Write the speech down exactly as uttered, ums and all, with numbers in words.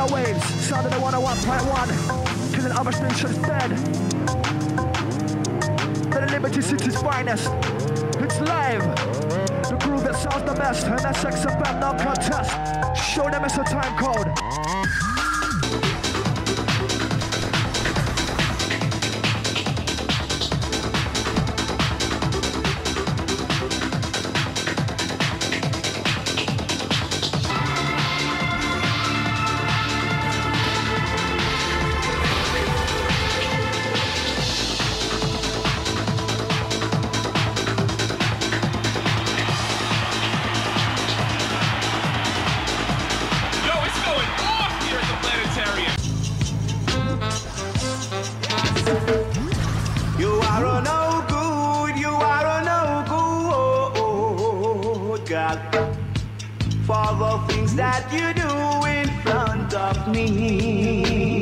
airwaves, sound of the one oh one point one, killing other stations dead. The Liberty City's finest, it's live. The groove that sounds the best, and that's X F M, no contest. Show them it's a time code. For the things that you do in front of me.